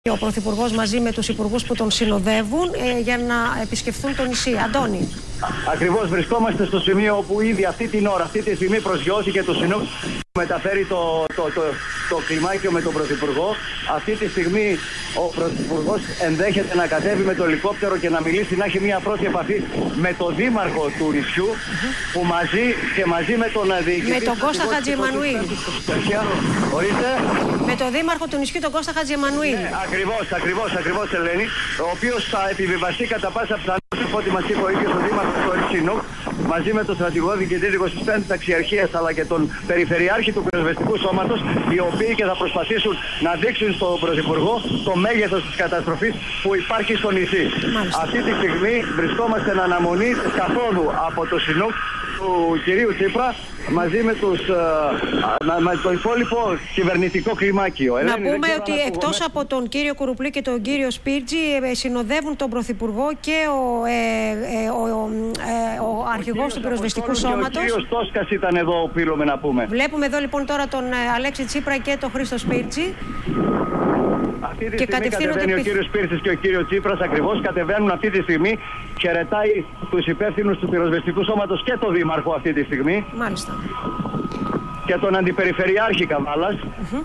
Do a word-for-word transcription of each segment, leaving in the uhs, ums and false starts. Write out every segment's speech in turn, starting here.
Ο Πρωθυπουργός μαζί με τους υπουργούς που τον συνοδεύουν ε, για να επισκεφθούν το νησί. Αντώνη. Ακριβώς βρισκόμαστε στο σημείο όπου ήδη αυτή την ώρα, αυτή τη στιγμή προσγειώθηκε το Σινούκ, μεταφέρει το, το, το, το κλιμάκιο με τον Πρωθυπουργό. Αυτή τη στιγμή ο Πρωθυπουργός ενδέχεται να κατέβει με το ελικόπτερο και να μιλήσει, να έχει μια πρώτη επαφή με τον Δήμαρχο του νησιού, mm-hmm. που μαζί και μαζί με τον διοικητή... Με τον Κώστα Χατζιεμανουήλ. Ορίστε. Με τον Δήμαρχο του νησιού, τον Κώστα Χατζιεμανουήλ. Ναι, ακριβώς, ακριβώς, ακριβώς, Ελένη, ο οποίος θα επιβιβαστεί κατά πάσα πιθανότητα, ό,τι μας είπε ο ίδιος ο Δήμαρχος του Σινούκ, μαζί με τον στρατηγό διοικητή της εικοστής πέμπτης Ταξιαρχίας αλλά και τον Περιφερειάρχη του Πυροσβεστικού Σώματος, οι οποίοι και θα προσπαθήσουν να δείξουν στον Πρωθυπουργό το μέγεθος της καταστροφής που υπάρχει στο νησί. Μάλιστα. Αυτή τη στιγμή βρισκόμαστε εν αναμονή καθόλου από το Σινούκ του κυρίου Τσίπρα μαζί με, τους, με το υπόλοιπο κυβερνητικό κλιμάκιο. Να Ελένη, πούμε ότι εκτός πούμε... από τον κύριο Κουρουπλή και τον κύριο Σπίρτζη συνοδεύουν τον Πρωθυπουργό και ο, ε, ε, ο, ε, ο αρχηγός του Πυροσβεστικού Σώματος. Ο κύριος Τόσκας ήταν εδώ, οφείλουμε να πούμε. Βλέπουμε εδώ λοιπόν τώρα τον Αλέξη Τσίπρα και τον Χρήστο Σπίρτζη. Αυτή τη και στιγμή κατεβαίνει ο κύριος Σπίρτζης και ο κύριος Τσίπρας, ακριβώς κατεβαίνουν αυτή τη στιγμή. Χαιρετάει τους υπεύθυνους του Πυροσβεστικού Σώματος και τον Δήμαρχο αυτή τη στιγμή. Μάλιστα. Και τον Αντιπεριφερειάρχη Καβάλας. Mm-hmm.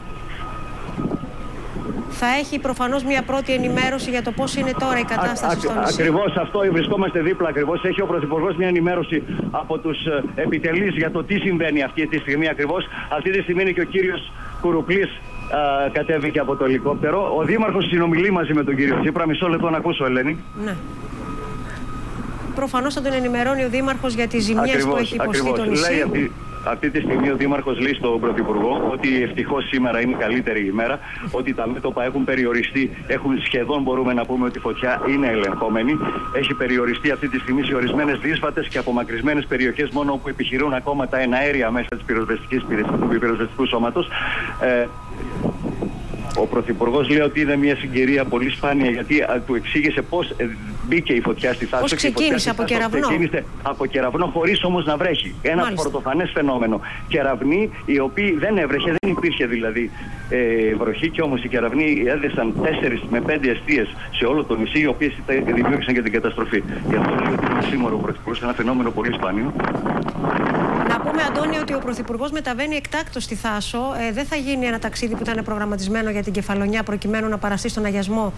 Θα έχει προφανώς μια πρώτη ενημέρωση για το πώς είναι τώρα η κατάσταση στο νησί. Ακριβώς αυτό, βρισκόμαστε δίπλα ακριβώς. Έχει ο Πρωθυπουργός μια ενημέρωση από τους επιτελείς για το τι συμβαίνει αυτή τη στιγμή ακριβώς. Αυτή τη στιγμή είναι και ο κύριος Κουρουπλής α, κατέβηκε από το ελικόπτερο. Ο Δήμαρχος συνομιλεί μαζί με τον κύριο Τσίπρα. Μισό λεπτό να ακούσω, Ελένη. Ναι. Προφανώς θα τον ενημερώνει ο Δήμαρχος για τις ζημιές ακριβώς, που έχει υποστεί το νησί. Λέει αυτή, αυτή τη στιγμή ο Δήμαρχος λέει στον Πρωθυπουργό ότι ευτυχώς σήμερα είναι η καλύτερη ημέρα, ότι τα μέτωπα έχουν περιοριστεί, έχουν σχεδόν, μπορούμε να πούμε ότι η φωτιά είναι ελεγχόμενη. Έχει περιοριστεί αυτή τη στιγμή σε ορισμένες δύσβατες και απομακρυσμένες περιοχές, μόνο όπου επιχειρούν ακόμα τα εναέρια μέσα της πυροσβεστικής υπηρεσίας του πυροσβεστικού σώματος. Ε, Ο Πρωθυπουργός λέει ότι είναι μια συγκυρία πολύ σπάνια, γιατί α, του εξήγησε πώς ε, μπήκε η φωτιά στη Θάσο. Πώς ξεκίνησε, από κεραυνό. Ξεκίνησε από κεραυνό, χωρίς όμως να βρέχει. Ένα Μάλιστα. πρωτοφανές φαινόμενο. Κεραυνοί οι οποίοι δεν έβρεχε, δεν υπήρχε δηλαδή ε, βροχή, και όμως οι κεραυνοί έδεσαν τέσσερις με πέντε εστίες σε όλο το νησί, οι οποίες δημιούργησαν και την καταστροφή. Γι' αυτό λέει ότι είναι σήμερα ο Πρωθυπουργός, ένα φαινόμενο πολύ σπάνιο. Να πούμε, Αντώνη, ότι ο Πρωθυπουργός μεταβαίνει εκτάκτως στη Θάσο. Ε, δεν θα γίνει ένα ταξίδι που ήταν προγραμματισμένο για την Κεφαλονιά, προκειμένου να παραστεί στον αγιασμό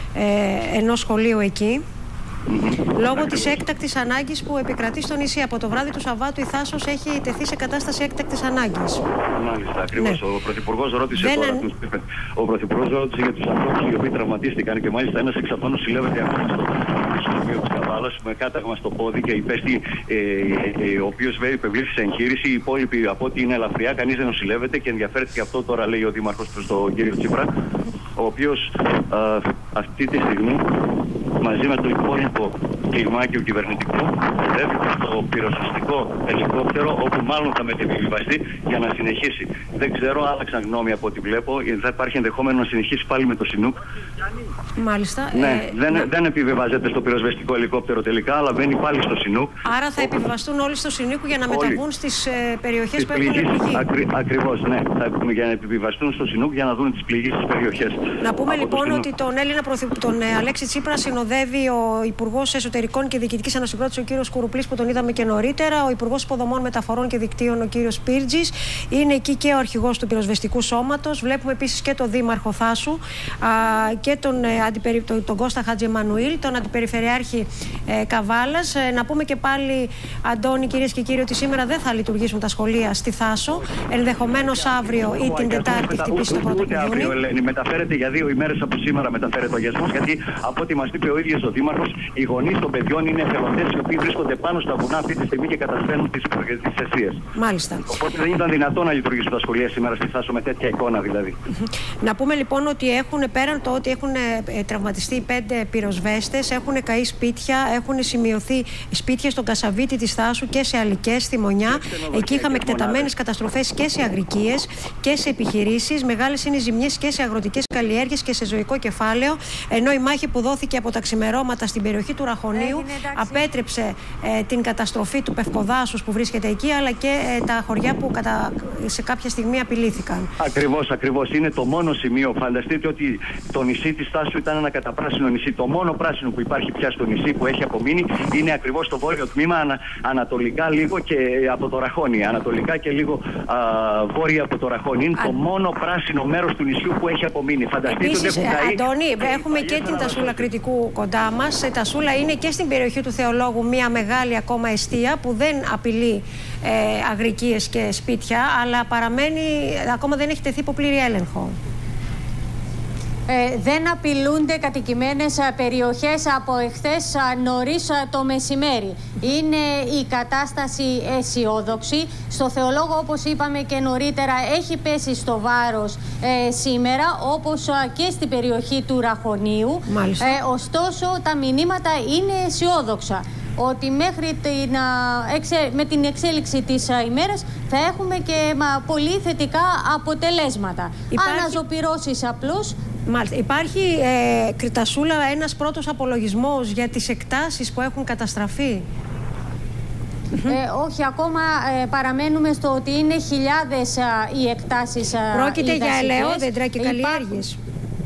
ε, ενός σχολείου εκεί. Mm-hmm. Λόγω της έκτακτης ανάγκης που επικρατεί στο νησί. Από το βράδυ του Σαββάτου η Θάσος έχει τεθεί σε κατάσταση έκτακτης ανάγκης. Μάλιστα, ακριβώς. Ναι. Ο Πρωθυπουργός ρώτησε, Δεν τώρα, αν... τους, ο Πρωθυπουργός ρώτησε για τους ανθρώπους οι οποίοι τραυματίστηκαν, και μάλιστα ένας εξ αυτών νοσηλεύεται ακόμα στο νοσοκομείο της Καβάλας με κάταγμα στο πόδι και υπέστη, ε, ε, ε, ο οποίος υπευλήθη σε εγχείρηση. Οι υπόλοιποι από ό,τι είναι ελαφριά, κανείς δεν νοσηλεύεται, και ενδιαφέρεται και αυτό τώρα, λέει ο Δήμαρχος προς τον κύριο Τσίπρα, ο οποίος α, αυτή τη στιγμή μαζί με το υπόλοιπο κλιμάκιο κυβερνητικό οδεύεται στο πυροσβεστικό ελικόπτερο, όπου μάλλον θα μετεπιβιβαστεί για να συνεχίσει. Δεν ξέρω, άλλαξαν γνώμη από ό,τι βλέπω. Θα υπάρχει ενδεχόμενο να συνεχίσει πάλι με το Σινούκ. Μάλιστα. Ναι, ε, δεν, να... δεν επιβιβάζεται στο πυροσβεστικό ελικόπτερο τελικά, αλλά μπαίνει πάλι στο Σινούκ. Άρα θα όπου... επιβιβαστούν όλοι στο Σινούκ για να όλοι. μεταβούν στις ε, περιοχές τις που έχουν πληγεί. Ακρι, ακριβώς, ναι. Θα, για να επιβιβαστούν στο Σινούκ για να δουν τις πληγείς στις περιοχές. Να πούμε από λοιπόν ότι τον Έλληνα πρωθυπ... τον ε, Αλέξη Τσίπρα συνοδεύει ο Υπουργός Εσωτερικών και Διοικητικής Ανασυγκρότησης, ο κύριος Κουρουπλής, που τον είδαμε και νωρίτερα, ο Υπουργός Υποδομών, Μεταφορών και Δικτύων, ο κύριος Σπίρτζης. Είναι εκεί και ο αρχηγός του Πυροσβεστικού Σώματος. Βλέπουμε επίσης και τον Δήμαρχο Θάσου α, και τον, ε, αντιπερι... τον, τον Κώστα Χατζιεμανουήλ, τον Αντιπεριφερειάρχη ε, Καβάλας. Ε, να πούμε και πάλι, Αντώνη, κυρίες και κύριοι, ότι σήμερα δεν θα λειτουργήσουν τα σχολεία στη Θάσο. Ενδεχομένως αύριο ή την Τετάρτη χτυπήσει το πρώτο κουδούνι. Μεταφέρεται για δύο ημέρες από σήμερα, μεταφέρεται ο αγιασμός, γιατί από ό,τι μας είπε ο ίδιος ο Δήμαρχος, οι γονείς των παιδιών είναι εθελοντές οι οποίοι βρίσκονται πάνω στα βουνά αυτή τη στιγμή και κατασβαίνουν τις αιστείες. Μάλιστα. Οπότε δεν ήταν δυνατό να λειτουργήσουν τα σχολεία σήμερα στη Θάσο με τέτοια εικόνα δηλαδή. Να πούμε λοιπόν ότι έχουν, πέραν το ότι έχουν ε, τραυματιστεί πέντε πυροσβέστες, έχουν καεί σπίτια, έχουν σημειωθεί σπίτια στον Κασαβίτη της Θάσου και σε Αλικές, στη Μονιά. Εκεί είχαμε εκτεταμένες καταστροφές και σε αγρικίες και σε επιχειρήσεις. Μεγάλες είναι οι ζημιές και σε αγροτικές καλλιέργειες και σε ζωικό κεφάλαιο. Ενώ η μάχη που δόθηκε από τα ξημερώματα στην περιοχή του Ραχονή Ραχωνίου. Απέτρεψε ε, την καταστροφή του Πευκοδάσους που βρίσκεται εκεί, αλλά και ε, τα χωριά που κατα... σε κάποια στιγμή απειλήθηκαν. Ακριβώς, ακριβώς. Είναι το μόνο σημείο. Φανταστείτε ότι το νησί της Στάσου ήταν ένα καταπράσινο νησί. Το μόνο πράσινο που υπάρχει πια στο νησί που έχει απομείνει είναι ακριβώς το βόρειο τμήμα, ανα, ανατολικά λίγο και από το Ραχώνι. Ανατολικά και λίγο α, βόρεια από το Ραχώνι. Είναι α... το μόνο πράσινο μέρος του νησιού που έχει απομείνει. Φανταστείτε Επίσης, ότι έχουν καεί. Αντώνη, έχουμε και την Τασούλα Κρητικού κοντά μας. Η Τασούλα είναι και στην περιοχή του Θεολόγου μια μεγάλη ακόμα εστία που δεν απειλεί ε, αγρικίες και σπίτια, αλλά παραμένει, ακόμα δεν έχει τεθεί υπό πλήρη έλεγχο. Ε, δεν απειλούνται κατοικημένες περιοχές από εχθές νωρίς το μεσημέρι. Είναι η κατάσταση αισιόδοξη. Στο Θεολόγο, όπως είπαμε και νωρίτερα, έχει πέσει στο βάρος ε, σήμερα, όπως και στην περιοχή του Ραχωνίου. Ε, ωστόσο, τα μηνύματα είναι αισιόδοξα. Ότι μέχρι την, εξε, με την εξέλιξη της ημέρας θα έχουμε και μα, πολύ θετικά αποτελέσματα. Υπάρχει... Αναζωπυρώσεις απλώς. Μάλιστα. Υπάρχει, ε, Κρητασούλα, ένας πρώτος απολογισμός για τις εκτάσεις που έχουν καταστραφεί? Ε, όχι, ακόμα ε, παραμένουμε στο ότι είναι χιλιάδες α, οι εκτάσεις α, Πρόκειται οι για ελαιόδεντρα και καλλιέργειες.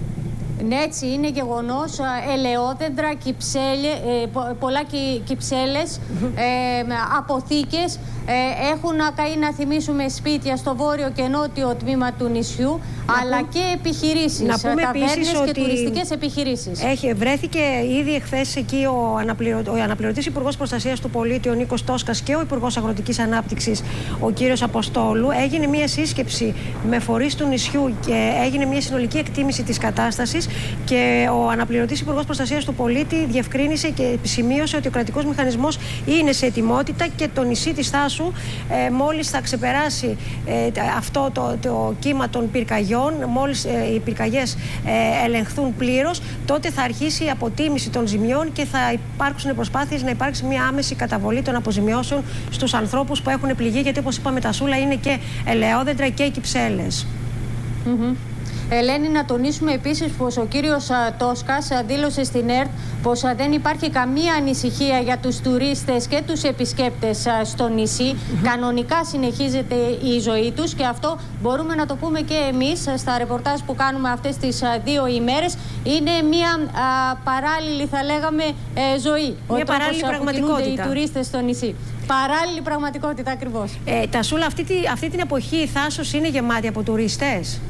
Ναι, έτσι είναι γεγονός. Ελαιόδεντρα, κυψέλε, ε, πολλά κυ, κυψέλες, ε, αποθήκες ε, έχουν καεί, να θυμίσουμε, σπίτια στο βόρειο και νότιο τμήμα του νησιού, να αλλά πούμε, και επιχειρήσεις, να πούμε ταβέρνες και τουριστικές επιχειρήσεις. Έχει, βρέθηκε ήδη εχθές εκεί ο, αναπληρω, ο αναπληρωτής Υπουργός Προστασίας του Πολίτη, ο Νίκος Τόσκας, και ο Υπουργός Αγροτικής Ανάπτυξης, ο κύριος Αποστόλου. Έγινε μια σύσκεψη με φορείς του νησιού και έγινε μια συνολική εκτίμηση της κατάστασης. Και ο αναπληρωτής Υπουργός Προστασίας του Πολίτη διευκρίνησε και σημείωσε ότι ο κρατικός μηχανισμός είναι σε ετοιμότητα και το νησί της Στάσου ε, μόλις θα ξεπεράσει ε, αυτό το, το κύμα των πυρκαγιών, μόλις ε, οι πυρκαγιές ε, ελεγχθούν πλήρως, τότε θα αρχίσει η αποτίμηση των ζημιών και θα υπάρξουν προσπάθειες να υπάρξει μια άμεση καταβολή των αποζημιώσεων στους ανθρώπους που έχουν πληγεί, γιατί όπως είπαμε, Τασούλα, είναι και ελαιόδεντρα και οι κυψέλες. Mm-hmm. Ελένη, να τονίσουμε επίσης πως ο κύριος Τόσκας δήλωσε στην ΕΡΤ πως δεν υπάρχει καμία ανησυχία για τους τουρίστες και τους επισκέπτες στο νησί. Mm-hmm. Κανονικά συνεχίζεται η ζωή τους και αυτό μπορούμε να το πούμε και εμείς στα ρεπορτάζ που κάνουμε αυτές τις δύο ημέρες. Είναι μια α, παράλληλη, θα λέγαμε, ε, ζωή. Μια παράλληλη πραγματικότητα. Οι τουρίστες στο νησί. Παράλληλη πραγματικότητα, ακριβώς. Ε, Τασούλα, αυτή, αυτή την εποχή η Θάσος είναι γεμάτη από τουρίστες?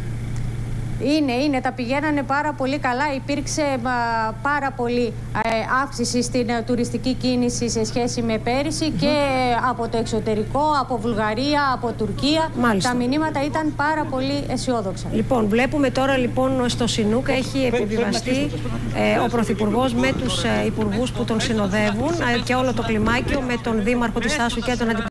Είναι, είναι. Τα πηγαίνανε πάρα πολύ καλά. Υπήρξε α, πάρα πολύ ε, αύξηση στην ε, τουριστική κίνηση σε σχέση με πέρυσι mm-hmm. και από το εξωτερικό, από Βουλγαρία, από Τουρκία. Μάλιστα. Τα μηνύματα ήταν πάρα πολύ αισιόδοξα. Λοιπόν, βλέπουμε τώρα λοιπόν στο Σινούκ έχει επιβιβαστεί ε, ο Πρωθυπουργός με τους ε, υπουργούς που τον συνοδεύουν ε, και όλο το κλιμάκιο με τον Δήμαρχο της Στάσου και τον Αντιπρόεδρο